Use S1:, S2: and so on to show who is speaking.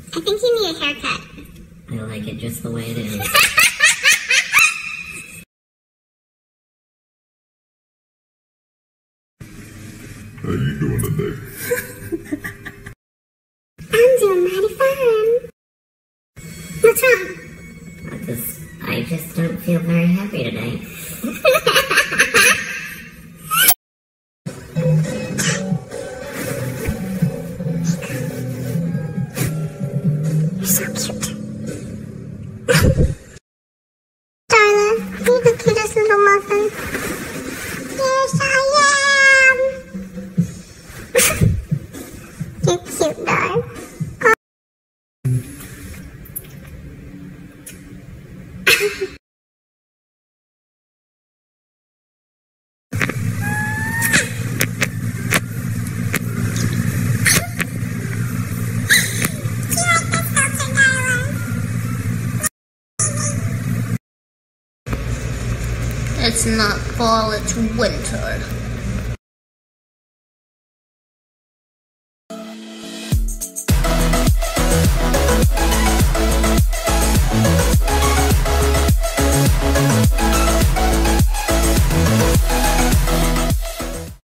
S1: I think you need a haircut.
S2: I like it just the way it is.
S3: How you doing today?
S1: I'm doing mighty fine. What's wrong?
S2: I just don't feel very happy today.
S1: You're so cute. Darla, you're the cutest little muffin. Yes, I am. You're cute, darling.
S4: It's not fall, it's winter.